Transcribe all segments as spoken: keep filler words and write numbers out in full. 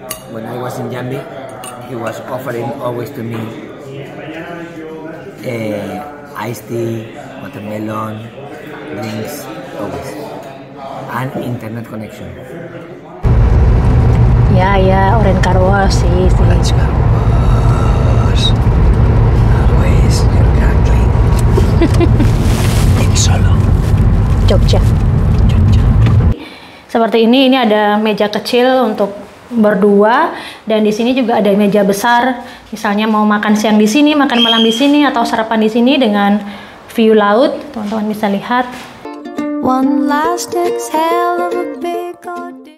when I was in Jambi, he was offering always to me uh, iced tea, watermelon, drinks, always, and internet connection. Ya, ya, Orange Car Wash sih, sih. Orange Car Wash, always your car clean. In Solo, Jogja. Jogja. Seperti ini, ini ada meja kecil untuk berdua, dan di sini juga ada meja besar. Misalnya mau makan siang di sini, makan malam di sini, atau sarapan di sini dengan view laut. Teman-teman bisa lihat. One last exhale of a big old...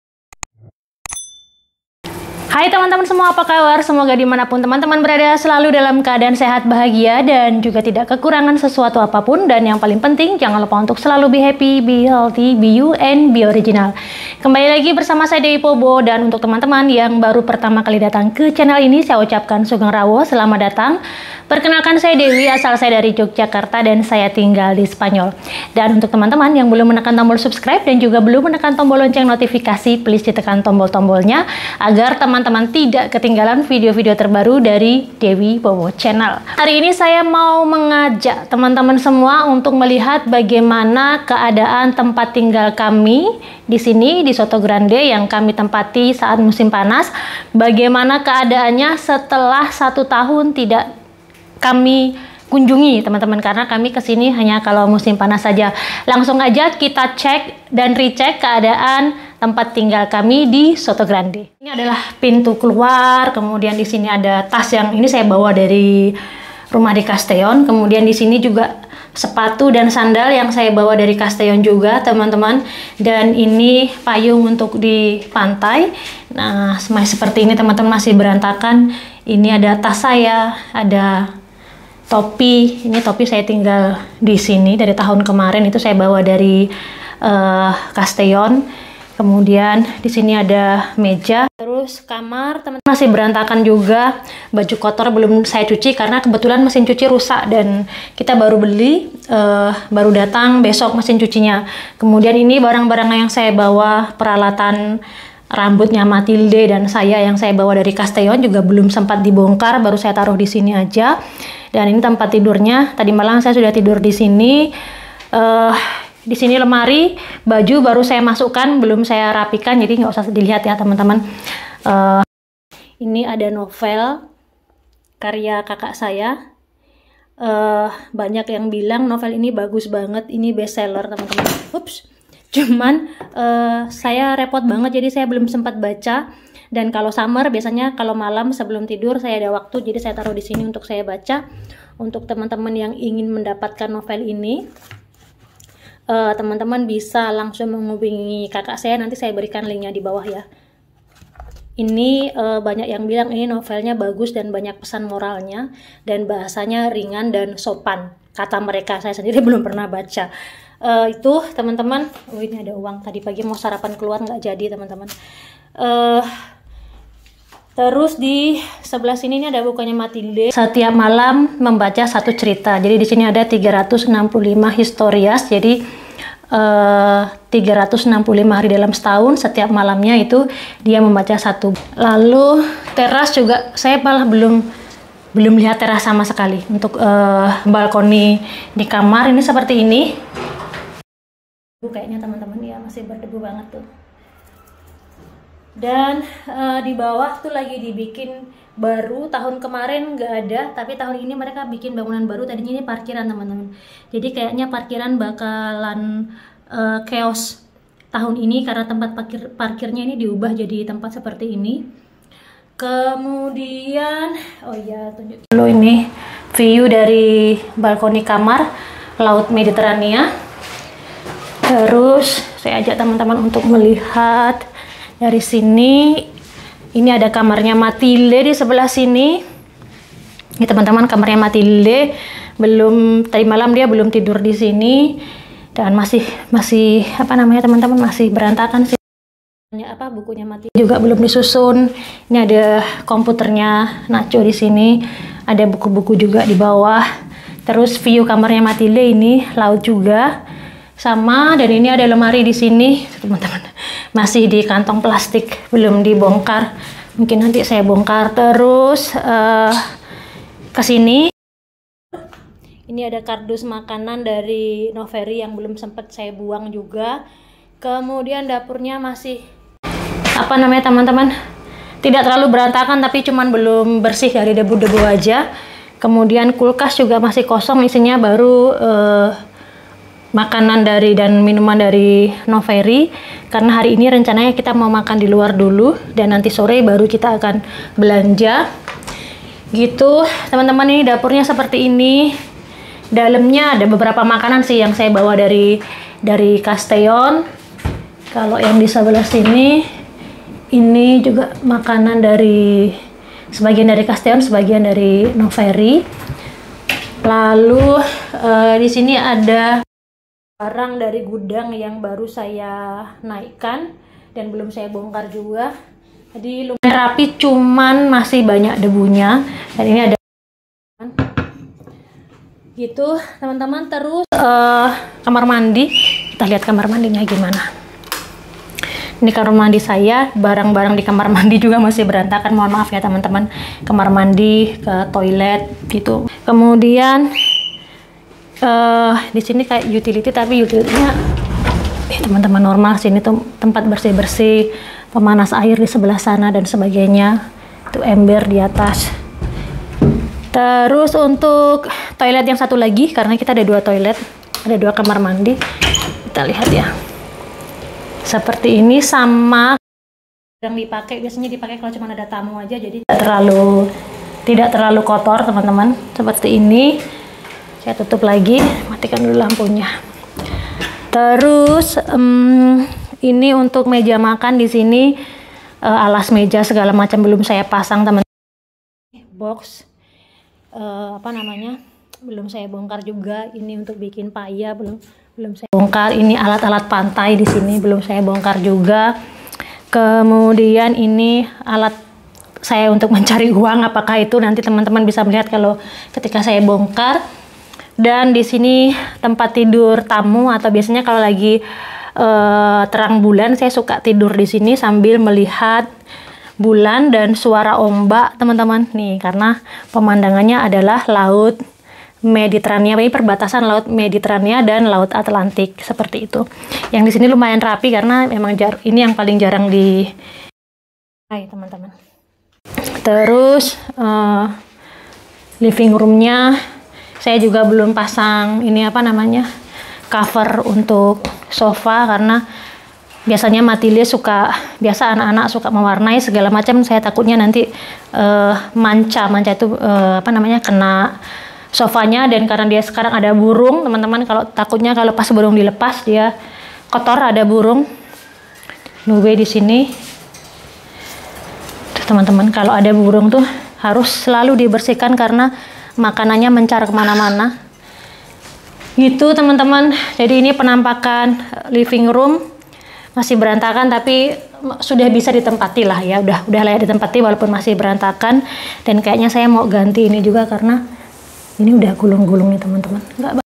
Hai teman-teman semua, apa kabar? Semoga dimanapun teman-teman berada selalu dalam keadaan sehat, bahagia, dan juga tidak kekurangan sesuatu apapun. Dan yang paling penting, jangan lupa untuk selalu be happy, be healthy, be you, and be original. Kembali lagi bersama saya Dewi Pobo, dan untuk teman-teman yang baru pertama kali datang ke channel ini, saya ucapkan Sugeng Rawo, selamat datang. Perkenalkan, saya Dewi, asal saya dari Yogyakarta dan saya tinggal di Spanyol. Dan untuk teman-teman yang belum menekan tombol subscribe dan juga belum menekan tombol lonceng notifikasi, please ditekan tombol-tombolnya agar teman-teman tidak ketinggalan video-video terbaru dari Dewi Pobo Channel. Hari ini saya mau mengajak teman-teman semua untuk melihat bagaimana keadaan tempat tinggal kami di sini di Soto Grande yang kami tempati saat musim panas. Bagaimana keadaannya setelah satu tahun tidak kami kunjungi teman-teman, karena kami kesini hanya kalau musim panas saja. Langsung aja kita cek dan recheck keadaan tempat tinggal kami di Soto Grande. Ini adalah pintu keluar, kemudian di sini ada tas yang ini saya bawa dari rumah di Castellón. Kemudian di sini juga sepatu dan sandal yang saya bawa dari Castellón juga teman-teman. Dan ini payung untuk di pantai. Nah, seperti ini teman-teman, masih berantakan. Ini ada tas saya, ada topi. Ini topi saya tinggal di sini dari tahun kemarin, itu saya bawa dari uh, Castellón. Kemudian di sini ada meja. Terus kamar teman-teman masih berantakan juga. Baju kotor belum saya cuci karena kebetulan mesin cuci rusak dan kita baru beli, uh, baru datang besok mesin cucinya. Kemudian ini barang-barang yang saya bawa, peralatan rambutnya Matilde dan saya yang saya bawa dari Castellón juga belum sempat dibongkar, baru saya taruh di sini aja. Dan ini tempat tidurnya. Tadi malam saya sudah tidur di sini. Uh, di sini lemari, baju baru saya masukkan, belum saya rapikan, jadi nggak usah dilihat ya teman-teman. Uh, ini ada novel karya kakak saya. Uh, banyak yang bilang novel ini bagus banget, ini bestseller teman-teman. Ups. Cuman uh, saya repot banget, jadi saya belum sempat baca. Dan kalau summer biasanya kalau malam sebelum tidur saya ada waktu, jadi saya taruh di sini untuk saya baca. Untuk teman-teman yang ingin mendapatkan novel ini, teman-teman uh, bisa langsung menghubungi kakak saya, nanti saya berikan linknya di bawah ya. Ini uh, banyak yang bilang ini novelnya bagus dan banyak pesan moralnya dan bahasanya ringan dan sopan, kata mereka. Saya sendiri belum pernah baca. Uh, itu teman-teman. Oh, ini ada uang, tadi pagi mau sarapan keluar nggak jadi teman-teman. Uh, terus di sebelah sini ini ada bukunya Matilde. Setiap malam membaca satu cerita. Jadi di sini ada tiga ratus enam puluh lima historias. Jadi uh, tiga ratus enam puluh lima hari dalam setahun, setiap malamnya itu dia membaca satu. Lalu teras juga saya malah belum belum lihat teras sama sekali. Untuk uh, balkoni di kamar ini seperti ini. Kayaknya teman-teman ya masih berdebu banget tuh. Dan uh, di bawah tuh lagi dibikin baru, tahun kemarin nggak ada, tapi tahun ini mereka bikin bangunan baru. Tadinya ini parkiran teman-teman, jadi kayaknya parkiran bakalan uh, chaos tahun ini karena tempat parkir parkirnya ini diubah jadi tempat seperti ini. Kemudian oh ya, tunjuk dulu ini view dari balkoni kamar, laut Mediterania. Terus saya ajak teman-teman untuk melihat dari sini. Ini ada kamarnya Matilde di sebelah sini. Ini teman-teman kamarnya Matilde. Belum tadi malam dia belum tidur di sini dan masih masih apa namanya teman-teman masih berantakan sih. Apa bukunya Matilde juga belum disusun. Ini ada komputernya Nacho di sini. Ada buku-buku juga di bawah. Terus view kamarnya Matilde ini laut juga. Sama, dan ini ada lemari di sini, teman-teman. masih di kantong plastik, belum dibongkar. Mungkin nanti saya bongkar. Terus uh, ke sini ini ada kardus makanan dari Novery yang belum sempat saya buang juga. Kemudian dapurnya masih apa namanya teman-teman, tidak terlalu berantakan tapi cuman belum bersih dari debu-debu aja. Kemudian kulkas juga masih kosong, isinya baru uh, makanan dari dan minuman dari Novery, karena hari ini rencananya kita mau makan di luar dulu dan nanti sore baru kita akan belanja gitu teman-teman. Ini dapurnya seperti ini, dalamnya ada beberapa makanan sih yang saya bawa dari dari Castellon. Kalau yang di sebelah sini ini juga makanan dari sebagian dari Castellon, sebagian dari Novery. Lalu uh, di sini ada barang dari gudang yang baru saya naikkan dan belum saya bongkar juga. Jadi lumayan rapi, cuman masih banyak debunya. Dan ini ada gitu teman-teman. Terus uh, kamar mandi, kita lihat kamar mandinya gimana. Ini kamar mandi saya, barang-barang di kamar mandi juga masih berantakan, mohon maaf ya teman-teman. Kamar mandi, ke toilet gitu. Kemudian Uh, di sini kayak utility, tapi utility-nya eh, teman-teman normal. Sini tuh tempat bersih-bersih, pemanas air di sebelah sana dan sebagainya. Itu ember di atas. Terus untuk toilet yang satu lagi, karena kita ada dua toilet, ada dua kamar mandi. Kita lihat ya. Seperti ini, sama yang dipakai biasanya dipakai kalau cuma ada tamu aja, jadi tidak terlalu tidak terlalu kotor teman-teman. Seperti ini. Saya tutup lagi, matikan dulu lampunya. Terus um, ini untuk meja makan di sini, uh, alas meja segala macam belum saya pasang teman-teman. Box uh, apa namanya belum saya bongkar juga. Ini untuk bikin paia belum belum saya bongkar. Ini alat-alat pantai di sini belum saya bongkar juga. Kemudian ini alat saya untuk mencari uang, apakah itu nanti teman-teman bisa melihat kalau ketika saya bongkar. Dan di sini tempat tidur tamu, atau biasanya kalau lagi uh, terang bulan saya suka tidur di sini sambil melihat bulan dan suara ombak teman-teman. Nih karena pemandangannya adalah laut Mediterania, ini perbatasan laut Mediterania dan laut Atlantik seperti itu. Yang di sini lumayan rapi karena memang jar ini yang paling jarang di Hai teman-teman. Terus uh, living roomnya saya juga belum pasang ini apa namanya cover untuk sofa, karena biasanya Matilde suka biasa anak-anak suka mewarnai segala macam. Saya takutnya nanti uh, manca manca itu uh, apa namanya kena sofanya, dan karena dia sekarang ada burung teman-teman, kalau takutnya kalau pas burung dilepas dia kotor, ada burung nube di sini teman-teman. Kalau ada burung tuh harus selalu dibersihkan karena makanannya mencar kemana-mana gitu teman-teman. Jadi ini penampakan living room, masih berantakan tapi sudah bisa ditempati lah ya, udah udah layak ditempati walaupun masih berantakan. Dan kayaknya saya mau ganti ini juga karena ini udah gulung-gulung nih teman-teman, nggak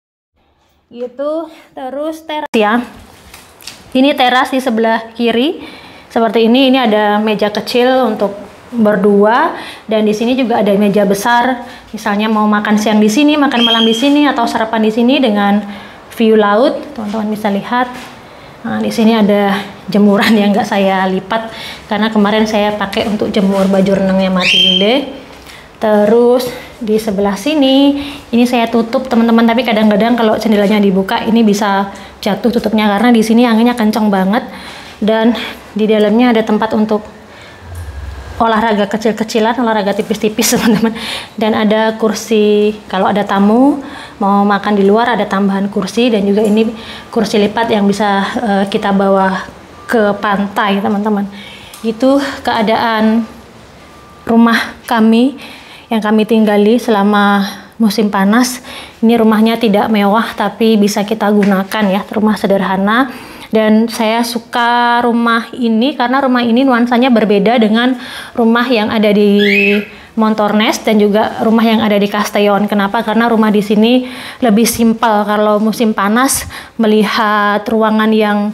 gitu. Terus teras ya, ini teras di sebelah kiri seperti ini. Ini ada meja kecil untuk berdua, dan di sini juga ada meja besar. Misalnya mau makan siang di sini, makan malam di sini, atau sarapan di sini dengan view laut, teman-teman bisa lihat. Nah, di sini ada jemuran yang nggak saya lipat karena kemarin saya pakai untuk jemur baju renangnya Matilde. Terus di sebelah sini ini saya tutup teman-teman, tapi kadang-kadang kalau jendelanya dibuka ini bisa jatuh tutupnya karena di sini anginnya kencang banget, dan di dalamnya ada tempat untuk olahraga kecil-kecilan, olahraga tipis-tipis teman-teman. Dan ada kursi kalau ada tamu mau makan di luar, ada tambahan kursi, dan juga ini kursi lipat yang bisa uh, kita bawa ke pantai teman-teman. Itu keadaan rumah kami yang kami tinggali selama musim panas. Ini rumahnya tidak mewah tapi bisa kita gunakan ya, rumah sederhana. Dan saya suka rumah ini karena rumah ini nuansanya berbeda dengan rumah yang ada di Montornès dan juga rumah yang ada di Castellon. Kenapa? Karena rumah di sini lebih simpel. Kalau musim panas, melihat ruangan yang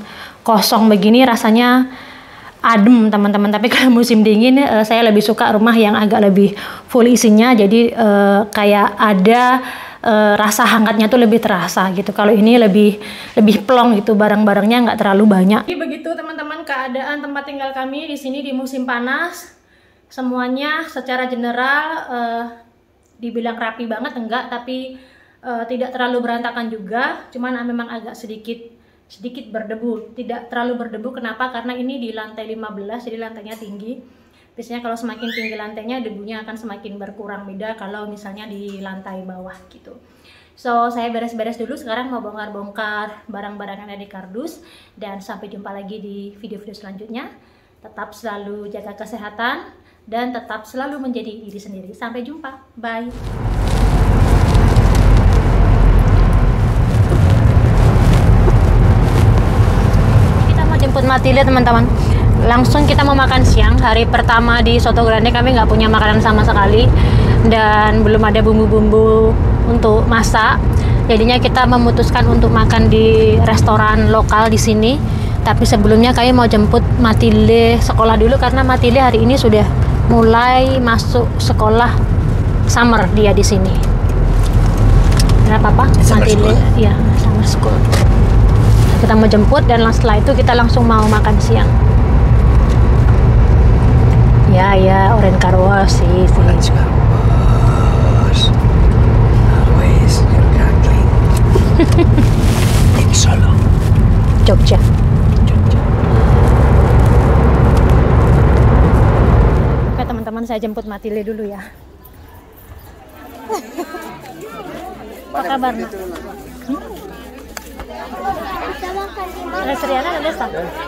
kosong begini rasanya adem teman-teman. Tapi kalau musim dingin uh, saya lebih suka rumah yang agak lebih full isinya, jadi uh, kayak ada uh, rasa hangatnya tuh lebih terasa gitu. Kalau ini lebih lebih plong gitu, barang-barangnya nggak terlalu banyak. Jadi begitu teman-teman keadaan tempat tinggal kami di sini di musim panas. Semuanya secara general uh, dibilang rapi banget enggak, tapi uh, tidak terlalu berantakan juga, cuman uh, memang agak sedikit sedikit berdebu, tidak terlalu berdebu. Kenapa? Karena ini di lantai lima belas, jadi lantainya tinggi. Biasanya kalau semakin tinggi lantainya, debunya akan semakin berkurang, beda kalau misalnya di lantai bawah gitu. So, saya beres-beres dulu, sekarang mau bongkar-bongkar barang-barang yang ada di kardus, dan sampai jumpa lagi di video-video selanjutnya. Tetap selalu jaga kesehatan, dan tetap selalu menjadi diri sendiri. Sampai jumpa, bye! Jemput Matilde teman-teman, langsung kita mau makan siang. Hari pertama di Soto Grande kami nggak punya makanan sama sekali dan belum ada bumbu-bumbu untuk masak, jadinya kita memutuskan untuk makan di restoran lokal di sini. Tapi sebelumnya kami mau jemput Matilde sekolah dulu karena Matilde hari ini sudah mulai masuk sekolah summer dia di sini. Kenapa Papa? Matilde, ya summer school. Kita mau jemput dan setelah itu kita langsung mau makan siang. Ya ya, Orange Car Wash sih. Orange Car Wash. Always your car clean. In Solo. Jogja. Jogja. Oke teman-teman, saya jemput Matilde dulu ya. Apa kabar nak? Hmm? Restriana, ¿dónde está?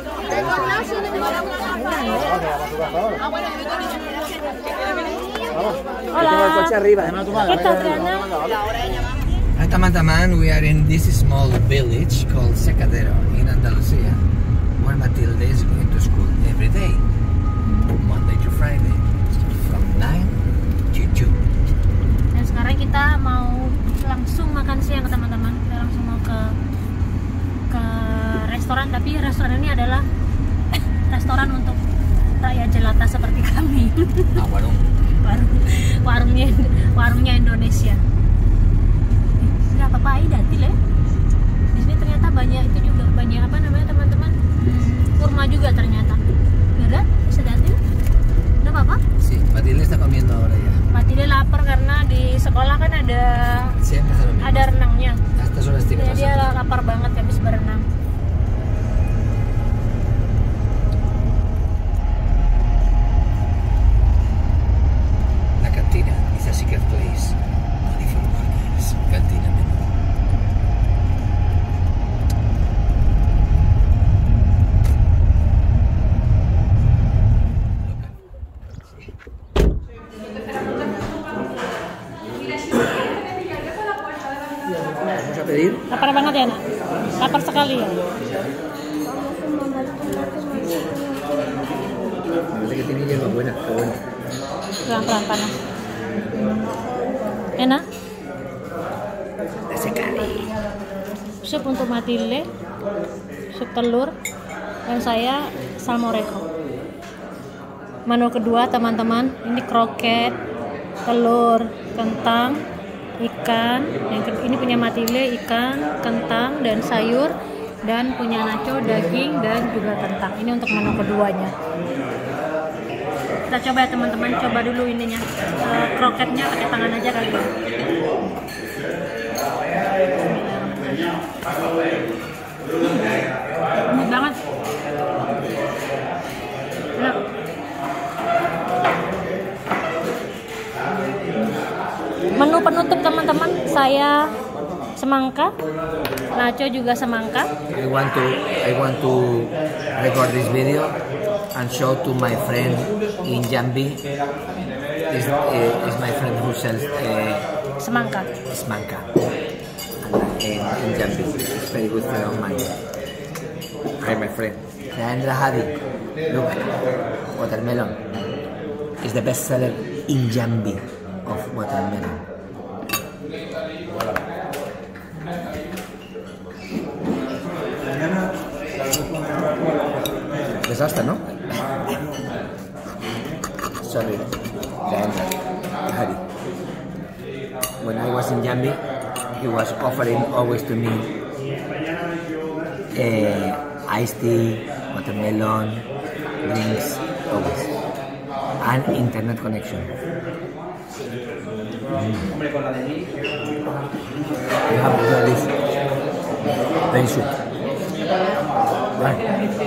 Hola. ¿Qué tal, Triana? Hi teman-teman, we are in this small village called Secadero in Andalusia, where Matilde is going to school every day, Monday to Friday, from nine to two. Dan sekarang kita mau langsung makan siang teman-teman. Kita langsung mau ke ke restoran, tapi restoran ini adalah restoran untuk rakyat jelata seperti kami. Ah, warung. warung warungnya warungnya Indonesia. Nggak apa-apa, aja datil ya. Di sini ternyata banyak itu juga, banyak apa namanya teman-teman, kurma juga ternyata. Berat, bisa datil? Nggak apa-apa? Sí, Matilde está comiendo ahora ya. Matilde lapar karena di sekolah kan ada ada renangnya. Jadi dia lapar banget habis berenang. La cantina is a secret place, only for workers. Cantina menú. Vamos a pedir. Lapar banget ya nak? Lapar sekali ya? Parece que tiene hierba buena, qué bueno. Pelan-pelan panas. Enak? Nasi kari. Sup untuk Matilde, sup telur, dan saya salmorejo. Menu kedua teman-teman, ini kroket, telur, kentang, ikan. Yang kedua, ini punya Matilde, ikan, kentang, dan sayur. Dan punya Nacho, daging, dan juga kentang. Ini untuk menu keduanya. Kita coba ya teman-teman, coba dulu ininya, uh, kroketnya pakai tangan aja kali ya. Enak banget. Enak. Menu penutup teman-teman, saya semangka, Nacho juga semangka. I want to I want to record this video and show to my friend in Jambi. Is uh, is my friend who sells uh, Semangka. semangka in, in Jambi. It's very good friend of mine. Hi, my friend. Sandra Hadi. Look, watermelon is the best seller in Jambi of watermelon. Voilà. desastre, ¿no? Sorry, Sandra, Hari. When I was in Jambi, he was offering always to me uh, iced tea, watermelon, drinks, always, and internet connection. Mm. You have to do this. Very sweet. Right.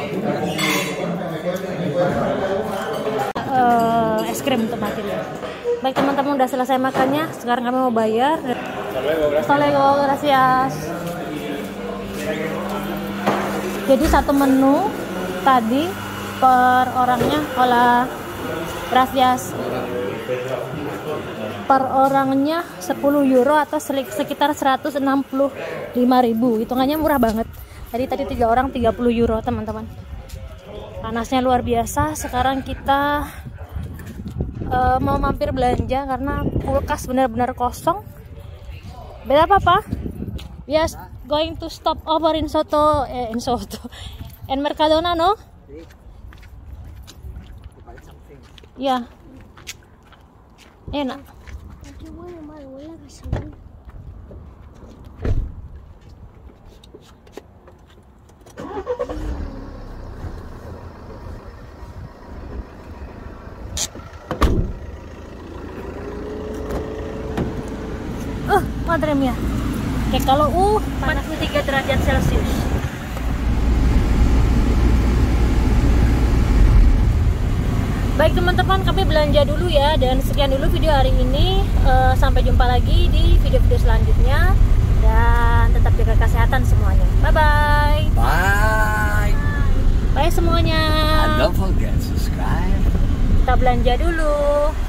Uh, es krim untuk makin ya. Baik teman-teman, udah selesai makannya. Sekarang kami mau bayar. Hasta luego, gracias. Jadi satu menu tadi per orangnya, hola, gracias. Per orangnya sepuluh euro atau sekitar seratus enam puluh lima ribu. Hitungannya murah banget. Jadi tadi tiga orang tiga puluh euro teman-teman. Panasnya luar biasa. Sekarang kita uh, mau mampir belanja karena kulkas benar-benar kosong. Beda apa apa? We are going to stop over in Soto, eh, in Soto, in Mercadona, no? Ya. Enak. Uh, madre mia. Oke, kalau uh empat puluh tiga derajat Celcius. Baik teman-teman, kami belanja dulu ya, dan sekian dulu video hari ini. Uh, sampai jumpa lagi di video-video selanjutnya, dan tetap jaga kesehatan semuanya. Bye bye. Bye. Bye semuanya. And don't forget subscribe. Kita belanja dulu.